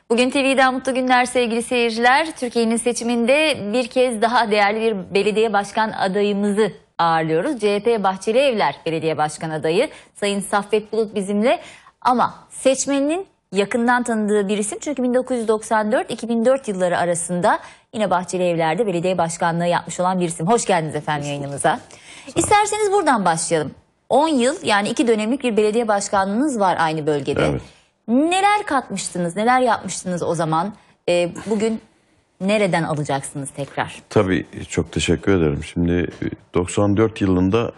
Bugün TV'den mutlu günler sevgili seyirciler. Türkiye'nin seçiminde bir kez daha değerli bir belediye başkan adayımızı ağırlıyoruz. CHP Bahçelievler Belediye Başkan adayı Sayın Saffet Bulut bizimle. Ama seçmeninin yakından tanıdığı bir isim. Çünkü 1994-2004 yılları arasında yine Bahçelievler'de belediye başkanlığı yapmış olan bir isim. Hoş geldiniz efendim yayınımıza. İsterseniz buradan başlayalım. 10 yıl yani 2 dönemlik bir belediye başkanlığınız var aynı bölgede. Evet. Neler katmıştınız, neler yapmıştınız o zaman? Bugün nereden alacaksınız tekrar? Tabii çok teşekkür ederim. Şimdi 94 yılında,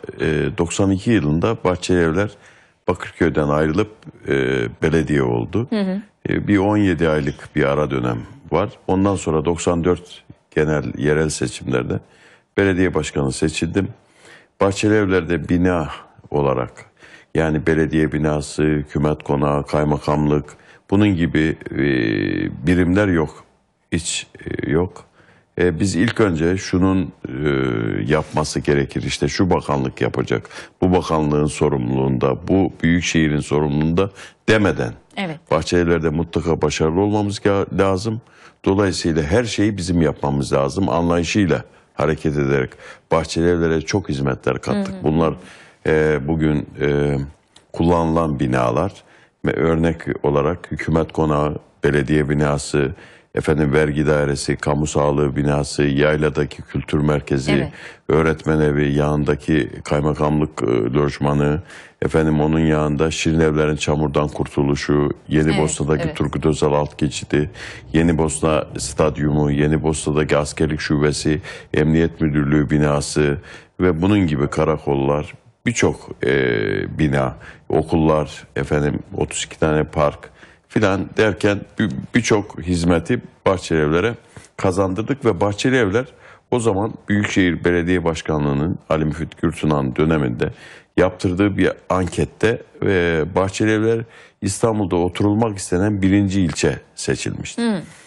92 yılında Bahçelievler Bakırköy'den ayrılıp belediye oldu. Bir 17 aylık bir ara dönem var. Ondan sonra 94 genel yerel seçimlerde belediye başkanı seçildim. Bahçelievler'de bina olarak, yani belediye binası, hükümet konağı, kaymakamlık, bunun gibi birimler yok. Hiç yok. Biz ilk önce şunun yapması gerekir. İşte şu bakanlık yapacak, bu bakanlığın sorumluluğunda, bu büyükşehirin sorumluluğunda demeden. Evet. Bahçelievler'de mutlaka başarılı olmamız lazım. Dolayısıyla her şeyi bizim yapmamız lazım. Anlayışıyla hareket ederek Bahçelievler'e çok hizmetler kattık. Bunlar bugün kullanılan binalar ve örnek olarak hükümet konağı, belediye binası, vergi dairesi, kamu sağlığı binası, yayladaki kültür merkezi, öğretmen evi, yanındaki kaymakamlık lojmanı, onun yanında Şirinevler'in çamurdan kurtuluşu, Yenibosna'daki Turgut Özal alt geçidi, Yenibosna stadyumu, Yenibosna'daki askerlik şubesi, emniyet müdürlüğü binası ve bunun gibi karakollar, birçok bina, okullar, 32 tane park filan derken birçok hizmeti Bahçelievler'e kazandırdık ve Bahçelievler o zaman Büyükşehir Belediye Başkanlığı'nın Ali Müfit Gürtunan döneminde yaptırdığı bir ankette Bahçelievler İstanbul'da oturulmak istenen 1. ilçe seçilmişti.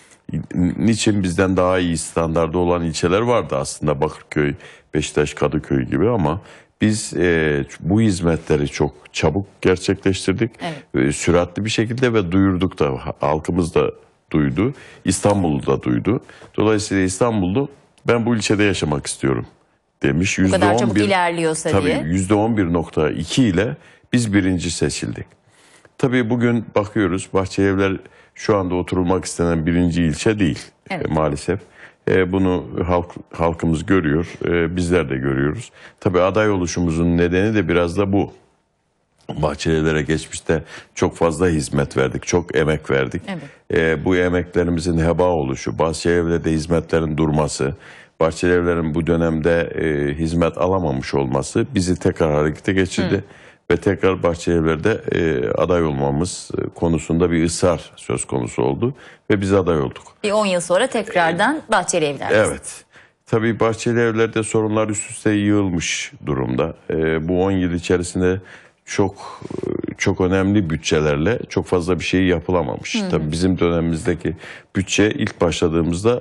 Niçin? Bizden daha iyi standarda olan ilçeler vardı aslında, Bakırköy, Beşiktaş, Kadıköy gibi, ama biz bu hizmetleri çok çabuk gerçekleştirdik. Süratli bir şekilde ve duyurduk da, halkımız da duydu. İstanbul'u da duydu. Dolayısıyla İstanbul'da ben bu ilçede yaşamak istiyorum demiş. Bu kadar çabuk ilerliyorsa tabii, diye. %11.2 ile biz 1. seçildik. Tabii bugün bakıyoruz, Bahçelievler şu anda oturulmak istenen 1. ilçe değil maalesef. Bunu halkımız görüyor, bizler de görüyoruz. Tabii aday oluşumuzun nedeni de biraz da bu. Bahçelievler'e geçmişte çok fazla hizmet verdik, çok emek verdik. Bu emeklerimizin heba oluşu, Bahçelievler'de hizmetlerin durması, Bahçelievler'in bu dönemde hizmet alamamış olması bizi tekrar harekete geçirdi. Ve tekrar Bahçelievler'de aday olmamız konusunda bir ısrar söz konusu oldu ve biz aday olduk. Bir 10 yıl sonra tekrardan Bahçelievler'de. Evet. Tabii Bahçelievler'de sorunlar üst üste yığılmış durumda. Bu 10 yıl içerisinde çok önemli bütçelerle çok fazla bir şey yapılamamış. Tabii bizim dönemimizdeki bütçe ilk başladığımızda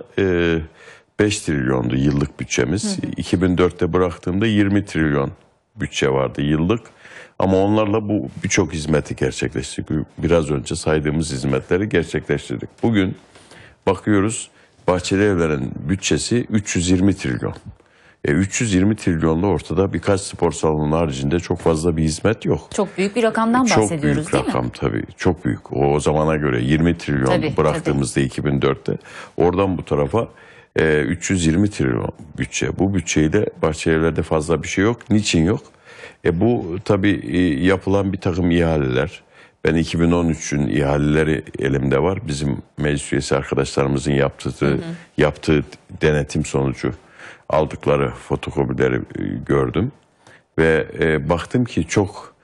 5 trilyondu yıllık bütçemiz. 2004'te bıraktığımda 20 trilyon bütçe vardı yıllık. Ama onlarla bu birçok hizmeti gerçekleştirdik. Biraz önce saydığımız hizmetleri gerçekleştirdik. Bugün bakıyoruz, Bahçelievler'in bütçesi 320 trilyon. 320 trilyonla ortada birkaç spor salonu haricinde çok fazla bir hizmet yok. Çok büyük bir rakamdan bahsediyoruz, değil mi? Çok büyük rakam tabii. Çok büyük. O zamana göre 20 trilyon bıraktığımızda 2004'te. Oradan bu tarafa 320 trilyon bütçe. Bu bütçeyle Bahçelievler'de fazla bir şey yok. Niçin yok? Bu tabii yapılan bir takım ihaleler. Ben 2013'ün ihaleleri elimde var. Bizim meclis üyesi arkadaşlarımızın yaptığı denetim sonucu aldıkları fotokopileri gördüm. Ve baktım ki çok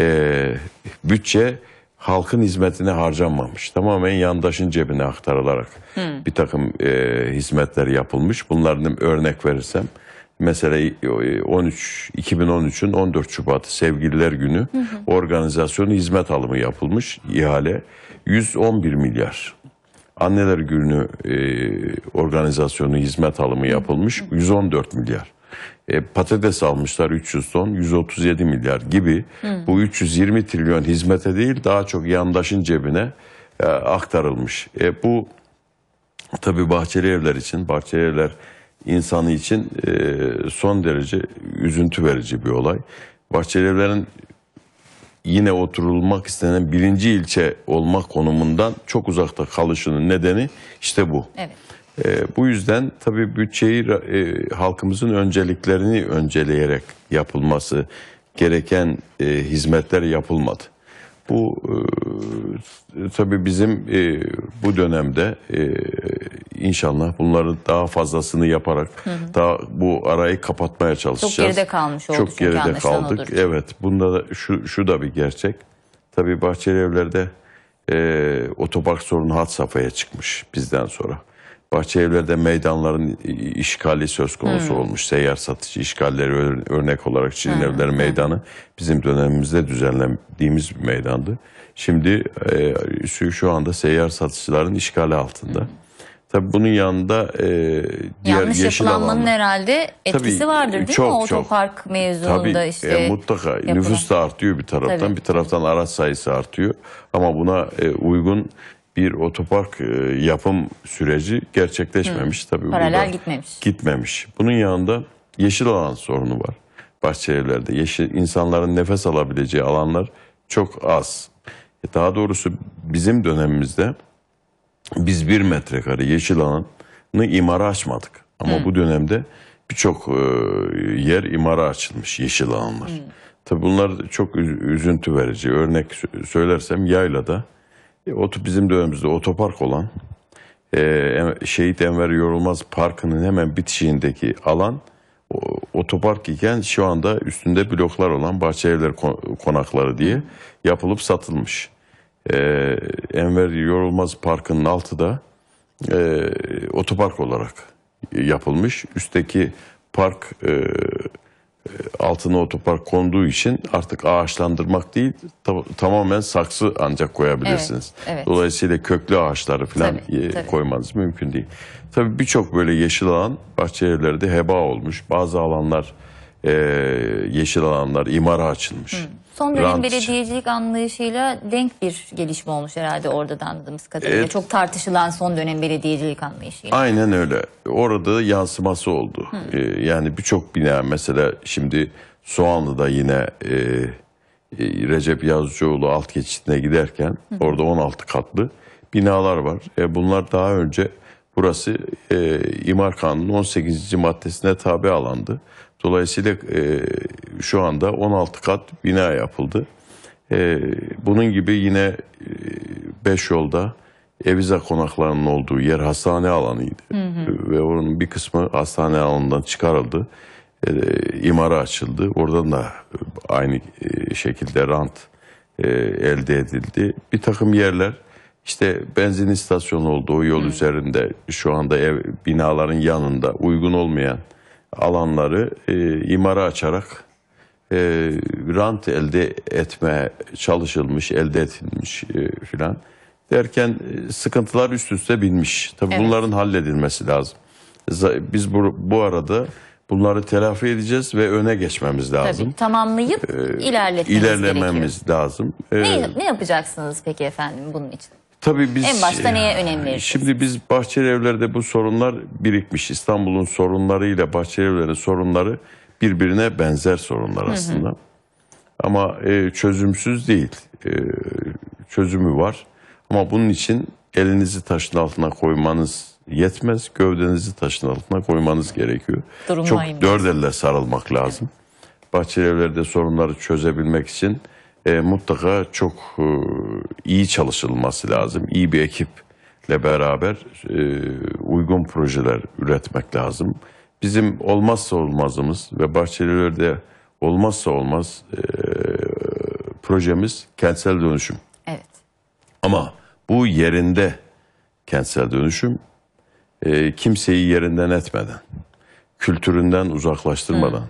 bütçe halkın hizmetine harcanmamış. Tamamen yandaşın cebine aktarılarak bir takım hizmetler yapılmış. Bunlardan örnek verirsem, mesela 2013'ün 14 Şubat'ı Sevgililer Günü organizasyonu hizmet alımı yapılmış, ihale 111 milyar. Anneler Günü organizasyonu hizmet alımı yapılmış 114 milyar. Patates almışlar 300 ton 137 milyar gibi. Bu 320 trilyon hizmete değil, daha çok yandaşın cebine aktarılmış. Bu tabii Bahçeli Evler için, Bahçeli Evler insanı için son derece üzüntü verici bir olay. Bahçeli Evler'in yine oturulmak istenen birinci ilçe olmak konumundan çok uzakta kalışının nedeni işte bu. Evet. Bu yüzden tabii bütçeyi halkımızın önceliklerini önceleyerek yapılması gereken hizmetler yapılmadı. Bu tabii bizim bu dönemde inşallah bunların daha fazlasını yaparak daha bu arayı kapatmaya çalışacağız. Çok geride kalmış oldu. Çok geride anlaşılan kaldık. odur. Evet. Bunda da şu da bir gerçek. Tabii Bahçeli Evler'de otopark sorunu had safhaya çıkmış bizden sonra. Bahçeli Evler'de meydanların işgali söz konusu olmuş. Seyyar satıcı işgalleri örnek olarak Şirin Evler Meydanı bizim dönemimizde düzenlediğimiz bir meydandı. Şimdi şu anda seyyar satıcıların işgali altında. Tabii bunun yanında diğer Yanlış yeşil yapılanmanın alanlar. herhalde etkisi Tabii, vardır değil mi? O çok. otopark mevzuunda Tabii, işte. mutlaka. yapılan. Nüfus da artıyor bir taraftan. Tabii. Bir taraftan araç sayısı artıyor. Ama buna uygun bir otopark yapım süreci gerçekleşmemiş. Tabii Paralel burada gitmemiş. Bunun yanında yeşil alan sorunu var. Bahçelievlerde insanların nefes alabileceği alanlar çok az. Daha doğrusu bizim dönemimizde biz 1 metrekare yeşil alanı imara açmadık. Ama bu dönemde birçok yer imara açılmış yeşil alanlar. Tabii bunlar çok üzüntü verici. Örnek söylersem Yayla'da bizim dönemimizde otopark olan Şehit Enver Yorulmaz Parkı'nın hemen bitişiğindeki alan otopark iken şu anda üstünde bloklar olan Bahçelievler konakları diye yapılıp satılmış. Enver Yorulmaz Parkı'nın altı da otopark olarak yapılmış. Üstteki park altına otopark konduğu için artık ağaçlandırmak değil, tamamen saksı ancak koyabilirsiniz. Evet. Dolayısıyla köklü ağaçları falan Tabii. koymanız mümkün değil. Tabii birçok böyle yeşil alan Bahçelievler'de heba olmuş. Bazı alanlar yeşil alanlar imara açılmış. Son dönem belediyecilik anlayışıyla denk bir gelişme olmuş herhalde orada da anladığımız kadarıyla. Çok tartışılan son dönem belediyecilik anlayışıyla. Aynen öyle. Orada yansıması oldu. Yani birçok bina mesela şimdi Soğanlı'da yine Recep Yazıcıoğlu alt geçitine giderken orada 16 katlı binalar var. Bunlar daha önce burası İmar Kanunu'nun 18. maddesine tabi alandı. Dolayısıyla şu anda 16 kat bina yapıldı. Bunun gibi yine Beşyol'da Evize konaklarının olduğu yer hastane alanıydı. Ve onun bir kısmı hastane alanından çıkarıldı. İmara açıldı. Oradan da aynı şekilde rant elde edildi. Bir takım yerler işte benzin istasyonu olduğu yol üzerinde şu anda binaların yanında uygun olmayan alanları imara açarak rant elde etmeye çalışılmış, elde edilmiş filan derken sıkıntılar üst üste binmiş. Tabii bunların halledilmesi lazım. Biz bu arada bunları telafi edeceğiz ve öne geçmemiz lazım. Tabii, tamamlayıp ilerlememiz lazım. Ne yapacaksınız peki efendim bunun için? Tabii biz en başta neye önem verirsiniz? Şimdi biz Bahçelievler'de bu sorunlar birikmiş. İstanbul'un sorunlarıyla Bahçelievler'in sorunları birbirine benzer sorunlar aslında. Ama çözümsüz değil. Çözümü var. Ama bunun için elinizi taşın altına koymanız yetmez. Gövdenizi taşın altına koymanız gerekiyor. Çok dört elle sarılmak lazım. Bahçelievler'de sorunları çözebilmek için mutlaka çok iyi çalışılması lazım. İyi bir ekiple beraber uygun projeler üretmek lazım. Bizim olmazsa olmazımız ve Bahçelievler'de olmazsa olmaz projemiz kentsel dönüşüm. Evet. Ama bu yerinde kentsel dönüşüm kimseyi yerinden etmeden, kültüründen uzaklaştırmadan,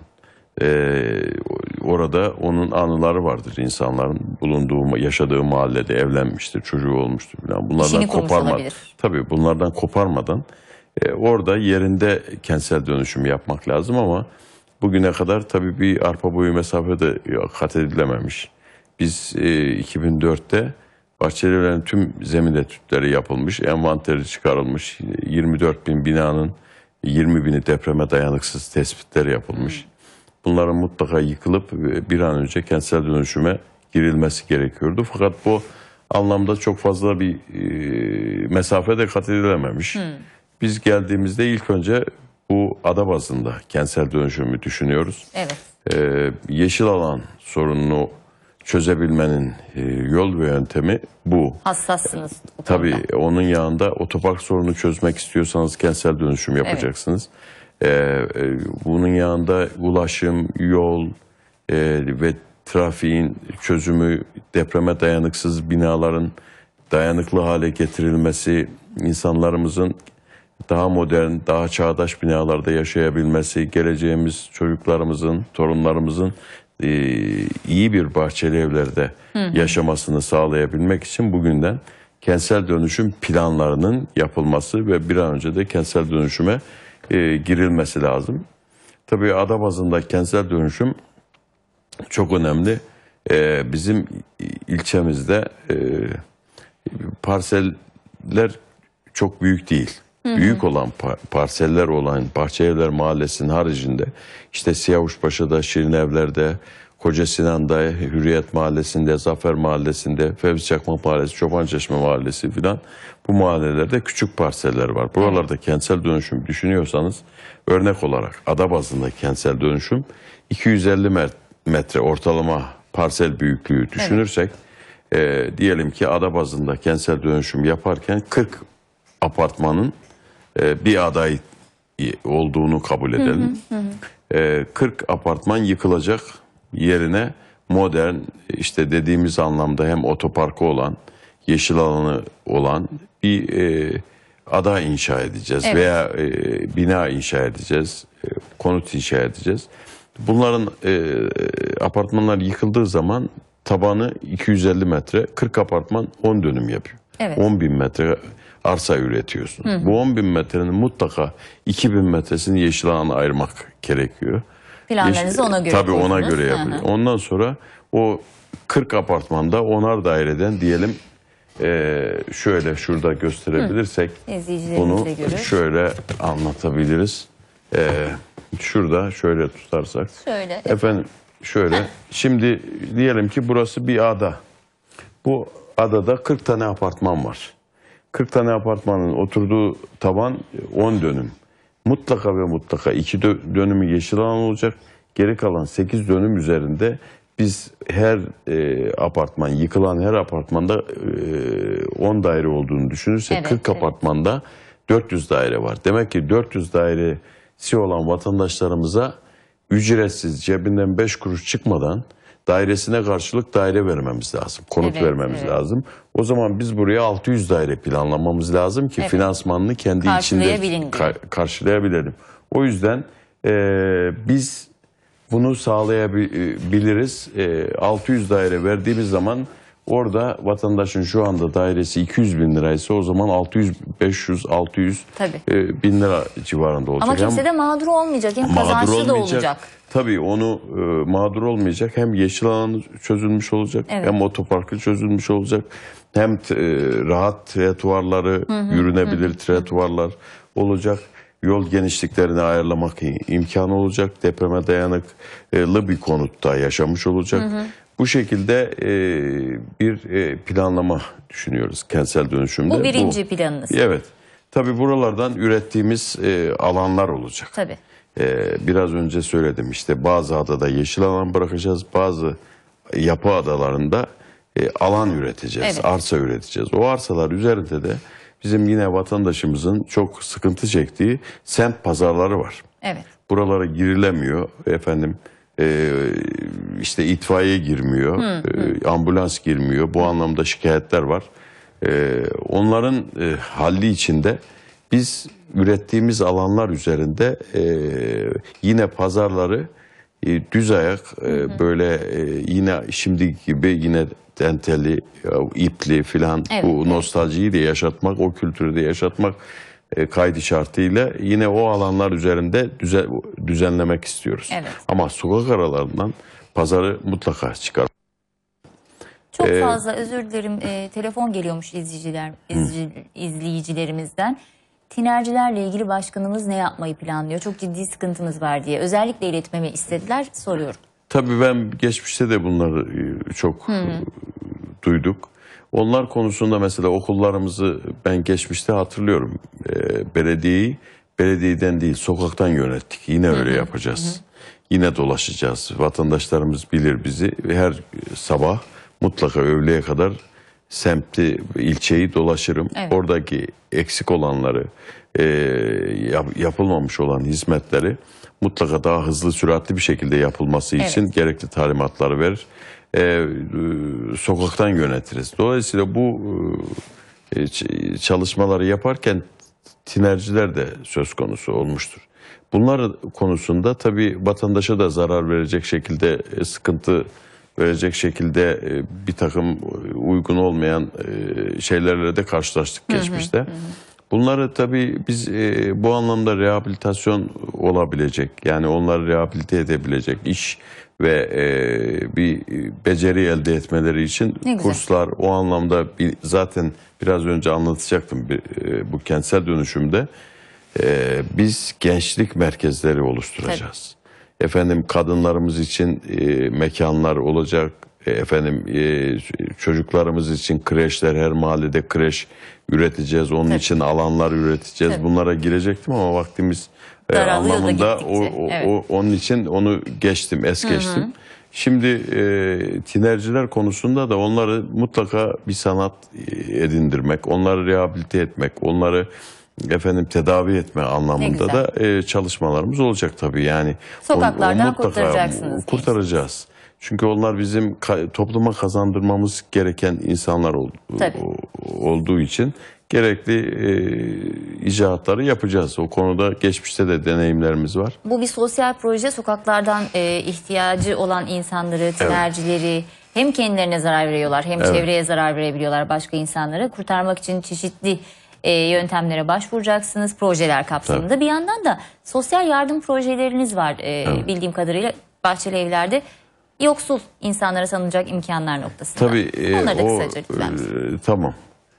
orada onun anıları vardır insanların bulunduğu, yaşadığı mahallede evlenmiştir, çocuğu olmuştur falan. Bunlardan koparmadan, tabii bunlardan koparmadan orada yerinde kentsel dönüşüm yapmak lazım ama bugüne kadar tabii bir arpa boyu mesafede kat edilememiş. Biz 2004'te Bahçeli Evler'in tüm zemin etütleri yapılmış, envanteri çıkarılmış, 24 bin binanın 20 bini depreme dayanıksız tespitleri yapılmış. Bunların mutlaka yıkılıp bir an önce kentsel dönüşüme girilmesi gerekiyordu. Fakat bu anlamda çok fazla bir mesafe de kat edilememiş. Biz geldiğimizde ilk önce bu ada bazında kentsel dönüşümü düşünüyoruz. Evet. Yeşil alan sorununu çözebilmenin yol ve yöntemi bu. Hassassınız. bu Tabii konuda. onun yanında otopark sorunu çözmek istiyorsanız kentsel dönüşüm yapacaksınız. Bunun yanında ulaşım, yol ve trafiğin çözümü, depreme dayanıksız binaların dayanıklı hale getirilmesi, insanlarımızın daha modern, daha çağdaş binalarda yaşayabilmesi, geleceğimiz çocuklarımızın, torunlarımızın iyi bir Bahçeli Evler'de yaşamasını sağlayabilmek için bugünden kentsel dönüşüm planlarının yapılması ve bir an önce de kentsel dönüşüme girilmesi lazım. Tabii ada bazında kentsel dönüşüm çok önemli. Bizim ilçemizde parseller çok büyük değil. Büyük olan parseller olan Bahçelievler Mahallesi'nin haricinde işte Siyavuşpaşa'da, Şirinevler'de, Koca Sinan'da, Hürriyet Mahallesi'nde, Zafer Mahallesi'nde, Fevzi Çakmak Mahallesi, Çobançeşme Mahallesi filan bu mahallelerde küçük parseller var. Buralarda kentsel dönüşüm düşünüyorsanız örnek olarak ada bazında kentsel dönüşüm 250 metre ortalama parsel büyüklüğü düşünürsek diyelim ki ada bazında kentsel dönüşüm yaparken 40 apartmanın bir aday olduğunu kabul edelim. 40 apartman yıkılacak, yerine modern işte dediğimiz anlamda hem otoparkı olan, yeşil alanı olan bir ada inşa edeceğiz veya bina inşa edeceğiz, konut inşa edeceğiz. Bunların apartmanlar yıkıldığı zaman tabanı 250 metre, 40 apartman 10 dönüm yapıyor. 10 bin metre arsa üretiyorsun. Bu 10 bin metrenin mutlaka 2 bin metresini yeşil alana ayırmak gerekiyor. Planlarınızı ona göre tabii ona koydunuz. göre yapılıyor. Ondan sonra o 40 apartmanda 10'ar daireden diyelim şöyle şurada gösterebilirsek İzleyicilerimiz bunu de görür. şöyle anlatabiliriz. Şurada şöyle tutarsak. Şöyle. Efendim şöyle. Şimdi diyelim ki burası bir ada. Bu adada 40 tane apartman var. 40 tane apartmanın oturduğu taban 10 dönüm. Mutlaka ve mutlaka 2 dönümü yeşil alan olacak. Geri kalan 8 dönüm üzerinde biz her apartman, yıkılan her apartmanda 10 daire olduğunu düşünürsek 40 apartmanda 400 daire var. Demek ki 400 dairesi olan vatandaşlarımıza ücretsiz cebinden 5 kuruş çıkmadan dairesine karşılık daire vermemiz lazım. Konut vermemiz lazım. O zaman biz buraya 600 daire planlamamız lazım ki finansmanını kendi içinde karşılayabilelim. O yüzden biz bunu sağlayabiliriz. 600 daire verdiğimiz zaman orada vatandaşın şu anda dairesi 200 bin liraysa o zaman 600, 500, 600 bin lira civarında olacak. Ama kimse de mağdur olmayacak. Hem kazançlı da olacak. Tabii onu mağdur olmayacak. Hem yeşil alanı çözülmüş olacak. Hem otoparkı çözülmüş olacak. Hem rahat tretuarları, yürünebilir tretuarlar olacak. Yol genişliklerini ayarlamak imkanı olacak. Depreme dayanıklı bir konutta yaşamış olacak. Bu şekilde bir planlama düşünüyoruz kentsel dönüşümde. Bu birinci planınız. Evet. Tabii buralardan ürettiğimiz alanlar olacak. Tabii. Biraz önce söyledim işte bazı adada yeşil alan bırakacağız. Bazı yapı adalarında alan üreteceğiz. Arsa üreteceğiz. O arsalar üzerinde de bizim yine vatandaşımızın çok sıkıntı çektiği semt pazarları var. Evet. Buralara girilemiyor. Efendim işte itfaiye girmiyor. Ambulans girmiyor. Bu anlamda şikayetler var. Onların halli içinde biz ürettiğimiz alanlar üzerinde yine pazarları düz ayak böyle yine şimdiki gibi yine denteli, ipli filan bu nostaljiyi de yaşatmak, o kültürü de yaşatmak kaydı şartıyla yine o alanlar üzerinde düzenlemek istiyoruz. Ama sokak aralarından pazarı mutlaka çıkar. Çok fazla özür dilerim telefon geliyormuş izleyicilerimizden. Tinercilerle ilgili başkanımız ne yapmayı planlıyor? Çok ciddi sıkıntımız var diye. Özellikle iletmemi istediler. Soruyorum. Tabii ben geçmişte de bunları çok duyduk. Onlar konusunda mesela okullarımızı ben geçmişte hatırlıyorum. Belediyeden değil sokaktan yönettik. Yine öyle yapacağız. Yine dolaşacağız. Vatandaşlarımız bilir bizi. Her sabah mutlaka öğleye kadar semti, ilçeyi dolaşırım. Evet. Oradaki eksik olanları, yapılmamış olan hizmetleri mutlaka daha hızlı, süratli bir şekilde yapılması için gerekli talimatları verir. Sokaktan yönetiriz. Dolayısıyla bu çalışmaları yaparken tinerciler de söz konusu olmuştur. Bunlar konusunda tabii vatandaşa da zarar verecek şekilde, sıkıntı verecek şekilde bir takım uygun olmayan şeylerle de karşılaştık geçmişte. Bunları tabii biz bu anlamda rehabilitasyon olabilecek, yani onları rehabilite edebilecek iş ve bir beceri elde etmeleri için kurslar, o anlamda zaten biraz önce anlatacaktım bu kentsel dönüşümde biz gençlik merkezleri oluşturacağız. Tabii. Efendim kadınlarımız için mekanlar olacak. Efendim çocuklarımız için kreşler, her mahallede kreş üreteceğiz. Onun için alanlar üreteceğiz. Tabii. Bunlara girecektim ama vaktimiz anlamında onun için onu geçtim, geçtim. Şimdi tinerciler konusunda da onları mutlaka bir sanat edindirmek, onları rehabilite etmek, onları tedavi etme anlamında da çalışmalarımız olacak tabii. Yani sokaklardan kurtaracaksınız. Kurtaracağız. Çünkü onlar bizim topluma kazandırmamız gereken insanlar olduğu için gerekli icraatları yapacağız. O konuda geçmişte de deneyimlerimiz var. Bu bir sosyal proje. Sokaklardan ihtiyacı olan insanları, tinercileri hem kendilerine zarar veriyorlar hem çevreye zarar verebiliyorlar, başka insanları kurtarmak için çeşitli yöntemlere başvuracaksınız projeler kapsamında. Tabii. Bir yandan da sosyal yardım projeleriniz var bildiğim kadarıyla Bahçeli Evler'de. Yoksul insanlara sanılacak imkanlar noktasında. Tabii. Onları da kısaca lütfen. Tamam.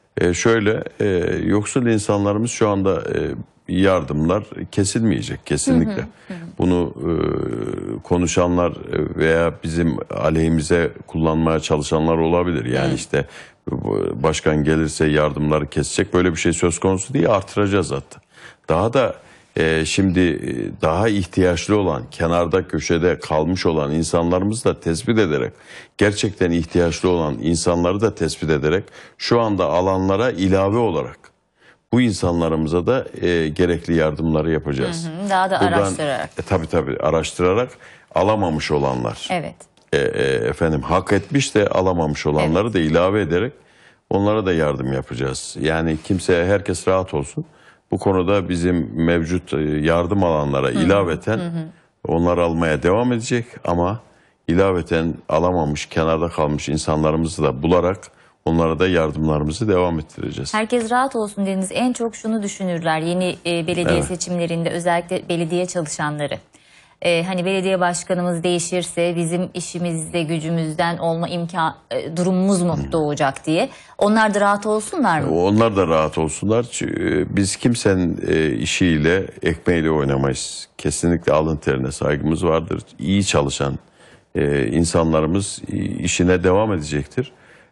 Yoksul insanlarımız şu anda yardımlar kesilmeyecek kesinlikle. Bunu konuşanlar veya bizim aleyhimize kullanmaya çalışanlar olabilir. Yani işte başkan gelirse yardımları kesecek, böyle bir şey söz konusu değil, artıracağız hatta. Daha da şimdi daha ihtiyaçlı olan, kenarda köşede kalmış olan insanlarımızı da tespit ederek, gerçekten ihtiyaçlı olan insanları da tespit ederek şu anda alanlara ilave olarak bu insanlarımıza da gerekli yardımları yapacağız. Daha da araştırarak. Tabii araştırarak alamamış olanlar. Hak etmiş de alamamış olanları da ilave ederek onlara da yardım yapacağız. Yani herkes rahat olsun. Bu konuda bizim mevcut yardım alanlara ilaveten onları almaya devam edecek ama ilaveten alamamış, kenarda kalmış insanlarımızı da bularak onlara da yardımlarımızı devam ettireceğiz. Herkes rahat olsun dediniz. En çok şunu düşünürler yeni belediye seçimlerinde, özellikle belediye çalışanları. Hani belediye başkanımız değişirse bizim işimizde gücümüzden olma durumumuz mu doğacak diye. Onlar da rahat olsunlar mı? Onlar da rahat olsunlar. Biz kimsenin işiyle, ekmeğiyle oynamayız. Kesinlikle alın terine saygımız vardır. İyi çalışan insanlarımız işine devam edecektir.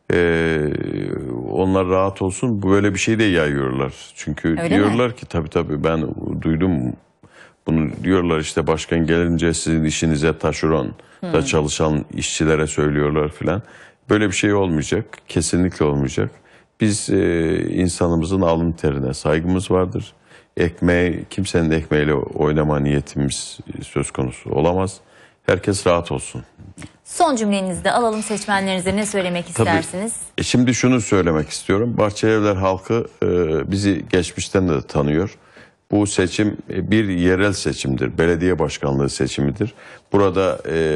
Onlar rahat olsun. Böyle bir şey de yayıyorlar. Çünkü öyle diyorlar mi? Ki tabii ben duydum. Bunu diyorlar işte, başkan gelince sizin işinize taşeron da çalışan işçilere söylüyorlar filan. Böyle bir şey olmayacak. Kesinlikle olmayacak. Biz insanımızın alın terine saygımız vardır. Kimsenin ekmeğiyle oynama niyetimiz söz konusu olamaz. Herkes rahat olsun. Son cümlenizde alalım, seçmenlerinize ne söylemek istersiniz? Şimdi şunu söylemek istiyorum. Bahçelievler halkı bizi geçmişten de tanıyor. Bu seçim bir yerel seçimdir. Belediye başkanlığı seçimidir. Burada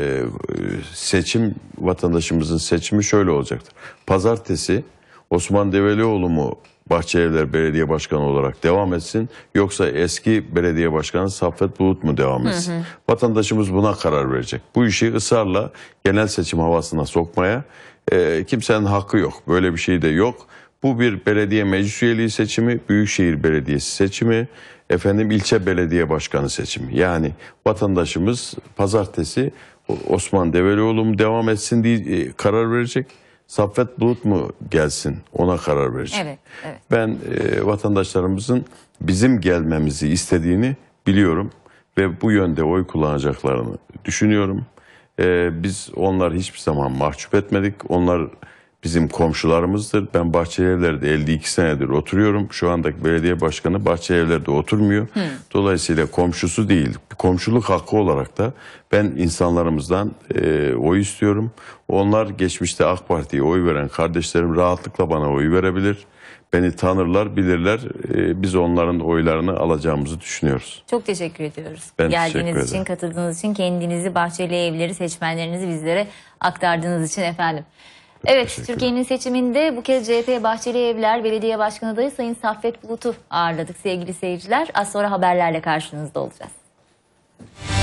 vatandaşımızın seçimi şöyle olacaktır. Pazartesi Osman Develioğlu mu Bahçelievler Belediye Başkanı olarak devam etsin, yoksa eski belediye başkanı Saffet Bulut mu devam etsin? Vatandaşımız buna karar verecek. Bu işi ısrarla genel seçim havasına sokmaya Kimsenin hakkı yok. Böyle bir şey de yok. Bu bir belediye meclis üyeliği seçimi, Büyükşehir Belediyesi seçimi, ilçe belediye başkanı seçimi. Yani vatandaşımız pazartesi Osman Develioğlu mu devam etsin diye karar verecek. Saffet Bulut mu gelsin, ona karar verecek. Evet, evet. Ben vatandaşlarımızın bizim gelmemizi istediğini biliyorum ve bu yönde oy kullanacaklarını düşünüyorum. Biz onları hiçbir zaman mahcup etmedik. Onlar bizim komşularımızdır. Ben Bahçelievler'de 52 senedir oturuyorum. Şu andaki belediye başkanı Bahçelievler'de oturmuyor. Dolayısıyla komşusu değil. Komşuluk hakkı olarak da ben insanlarımızdan oy istiyorum. Onlar geçmişte AK Parti'ye oy veren kardeşlerim rahatlıkla bana oy verebilir. Beni tanırlar, bilirler. Biz onların oylarını alacağımızı düşünüyoruz. Çok teşekkür ediyoruz. Ben Geldiğiniz teşekkür için, ederim. katıldığınız için, kendinizi, Bahçeli Evleri, seçmenlerinizi bizlere aktardığınız için efendim. Evet, teşekkür Türkiye'nin seçiminde bu kez CHP Bahçeli Evler Belediye Başkanı adayı Sayın Saffet Bulut'u ağırladık sevgili seyirciler. Az sonra haberlerle karşınızda olacağız.